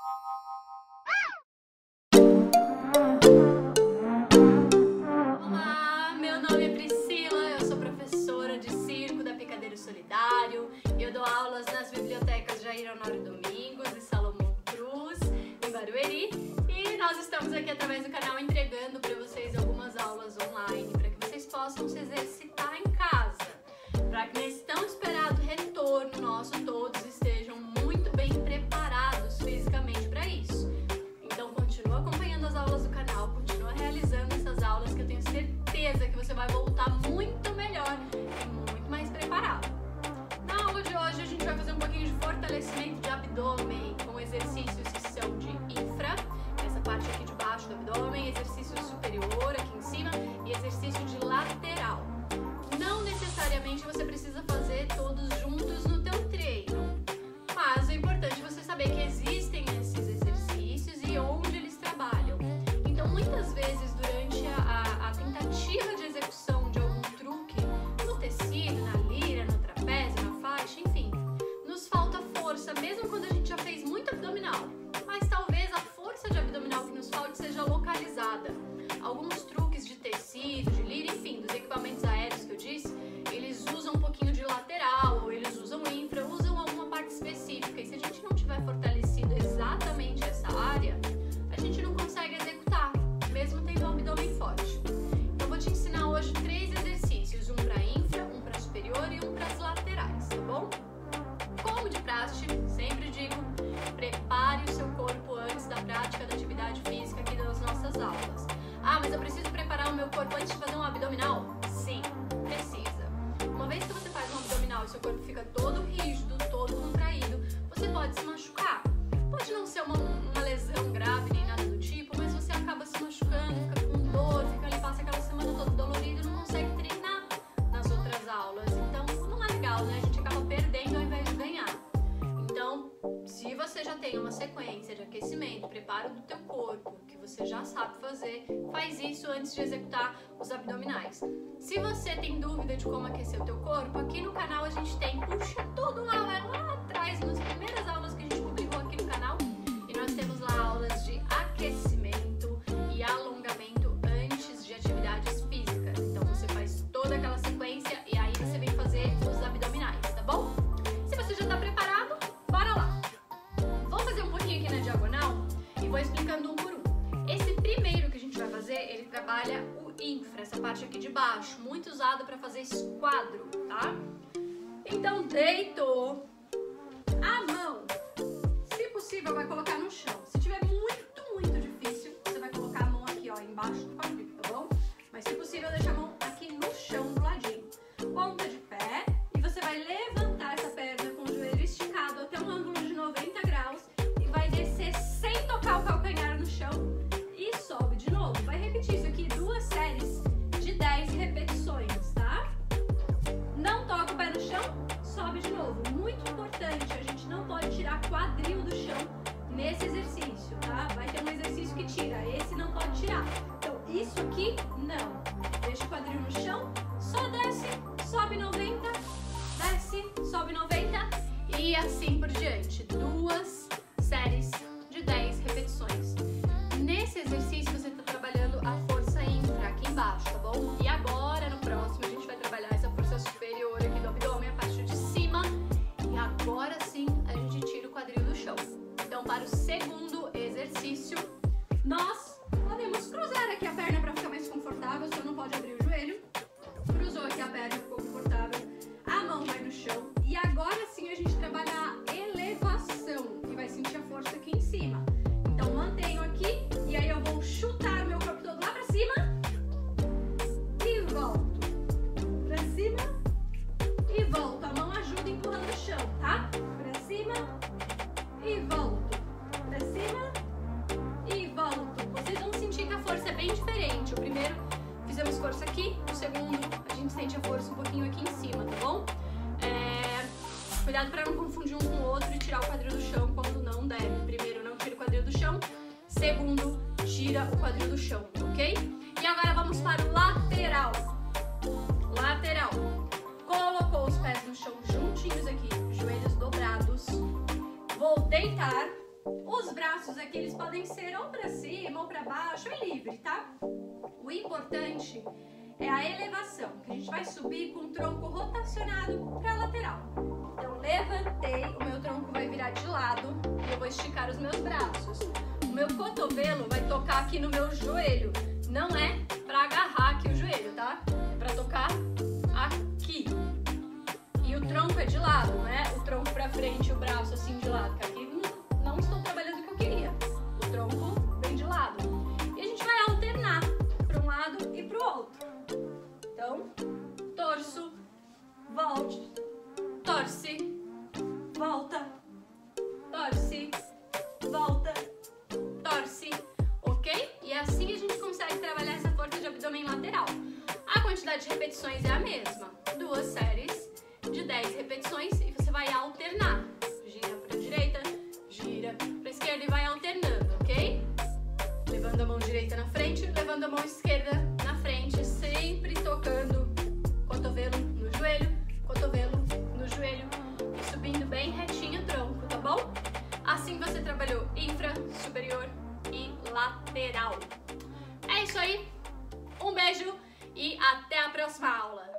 Olá, meu nome é Priscila, eu sou professora de circo da Picadeiro Solidário. Eu dou aulas nas bibliotecas Jair Honório Domingos e Salomão Cruz, em Barueri. E nós estamos aqui através do canal entregando para vocês algumas aulas online, para que vocês possam se exercitar em casa, para que nesse tão esperado retorno nosso todos estejam muito bem preparados fisicamente para isso. Então continua acompanhando as aulas do canal, continua realizando essas aulas que eu tenho certeza que você vai voltar muito melhor e muito mais preparado. Na aula de hoje a gente vai fazer um pouquinho de fortalecimento de abdômen com exercícios que são de infra, essa parte aqui de baixo do abdômen, exercício superior aqui em cima e exercício de lateral. Não necessariamente você precisa fazer todos juntos no teu treino, mas o importante é você saber que existem esses exercícios e onde eles trabalham. Então muitas vezes durante a tentativa de execução de algum truque no tecido, na lira, no trapézio, na faixa, enfim, nos falta força, mesmo quando a gente já fez muito abdominal, mas talvez a força de abdominal que nos falte seja localizada. Alguns truques de tecido, de lira, enfim, dos equipamentos aéreos que eu disse, eles usam um pouquinho de lateral, ou eles usam infra, usam alguma parte específica, e se a gente não tiver fortalecido exatamente essa área, a gente não consegue executar, mesmo tendo um abdômen forte. Eu vou te ensinar hoje 3 exercícios, um para infra, um para superior e um para as laterais, tá bom? Como de praxe, sempre digo, prepare o seu corpo antes da prática da atividade física aqui das nossas aulas. Ah, mas eu preciso preparar o meu corpo antes de fazer um abdominal? Sim, precisa. Uma vez que você faz um abdominal e seu corpo fica todo rígido, todo contraído, você pode se machucar. Pode não ser uma lesão grave nem nada do tipo, mas você acaba se machucando, fica com dor, fica ali, passa aquela semana toda dolorido e não consegue treinar nas outras aulas. Então não é legal, né? A gente acaba perdendo ao invés de ganhar. Então, se você já tem uma sequência de aquecimento, preparo do teu corpo, que você já sabe fazer, faz isso antes de executar os abdominais. Se você tem dúvida de como aquecer o teu corpo, aqui no canal a gente tem, puxa tudo lá atrás, nas primeiras aulas que a gente publicou aqui no canal, e nós temos lá aulas de aquecimento e alongamento antes de atividades físicas. Então você faz toda aquela sequência e aí você vem fazer os abdominais, tá bom? Se você já está preparado, bora lá! Vou fazer um pouquinho aqui na diagonal e vou explicando um por um. Esse primeiro que a gente vai fazer, ele trabalha o infra, essa parte aqui de baixo, muito usado para fazer esquadro, tá? Então deitou, a mão, se possível, vai colocar no chão. Se tiver muito difícil, você vai colocar a mão aqui, ó, embaixo do quadril, tá bom? Mas se possível, deixa a mão aqui no chão do ladinho. Ponta de pé e você vai levantar essa perna com o joelho esticado até um ângulo de 90 graus e vai descer sem tocar o calcanhar no chão e sobe de novo. Vai repetir isso aqui 2 séries de 10 repetições, tá? Não toca o pé no chão, sobe de novo. Muito importante, a gente não pode tirar quadril do chão nesse exercício, tá? Vai ter um exercício que tira, esse não pode tirar. Então, isso aqui, não. Deixa o quadril no chão, só desce, sobe 90, desce, sobe 90 e assim por diante. 2 séries de 10 repetições. Nesse exercício você está trabalhando a força infra aqui embaixo, tá bom? E agora, no próximo, a gente vai trabalhar essa força superior aqui do abdômen, a parte de cima. E agora sim, a gente tira o quadril do chão. Então, para o segundo exercício, nós podemos cruzar aqui a perna para ficar mais confortável, você não pode abrir o joelho. Cruzou aqui a perna, ficou confortável. A mão vai no chão. E agora sim a gente trabalha a elevação, e vai sentir a força aqui em cima. Então, mantenho aqui, e aí eu vou chutar o meu corpo todo lá pra cima. E volto. Pra cima. E volto. A mão ajuda empurrando o chão, tá? Pra cima. E volto. Pra cima. E volto. Vocês vão sentir que a força é bem diferente. O primeiro fizemos força aqui, o segundo a gente sente a força um pouquinho aqui em cima, tá bom? Cuidado para não confundir um com o outro e tirar o quadril do chão quando não deve. Primeiro, não tira o quadril do chão. Segundo, tira o quadril do chão, ok? E agora vamos para o lateral. Lateral. Colocou os pés no chão juntinhos aqui, joelhos dobrados. Vou deitar. O Os braços aqui, eles podem ser ou pra cima ou pra baixo, é livre, tá? O importante é a elevação, que a gente vai subir com o tronco rotacionado pra lateral. Então, levantei, o meu tronco vai virar de lado e eu vou esticar os meus braços. O meu cotovelo vai tocar aqui no meu joelho. Não é pra agarrar aqui o joelho, tá? É pra tocar aqui. E o tronco é de lado, né? O tronco pra frente, o braço assim de lado, que aqui não estou trabalhando o que eu queria. O tronco vem de lado. E a gente vai alternar para um lado e pro outro. Então, torço, volte, torce, volta, torce, volta, torce, ok? E assim a gente consegue trabalhar essa força de abdômen lateral. A quantidade de repetições é a mesma, 2 séries de 10 repetições e você vai alternar. Gira para a direita, gira para a esquerda e vai alternando, ok? Levando a mão direita na frente, levando a mão esquerda na frente, sempre tocando cotovelo no joelho e subindo bem retinho o tronco, tá bom? Assim você trabalhou infra, superior e lateral. É isso aí, um beijo e até a próxima aula!